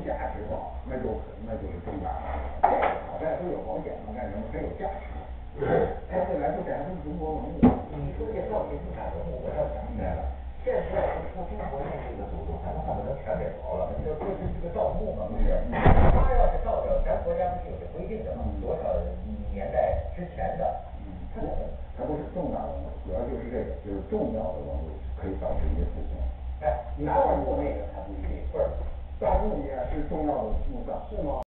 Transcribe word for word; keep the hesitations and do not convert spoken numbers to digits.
价值保，那就那就是正版了。这个好在都有保险嘛，干什么？它有价值。相对来说，这还都是中国文物。 你说这造型是哪文物？我倒想明白了。现在说中国的这个祖宗，咱们恨不得全给刨了，就这是这个盗墓嘛，不是？他要是盗掉，咱国家不是有这规定的吗？多少年代之前的？ 嗯，它它不是重大文物，主要就是这个，就是重要的文物可以保持一些复兴。 哎，你盗墓那个还不一定，不是， 盗墓也是重要的墓葬。是吗？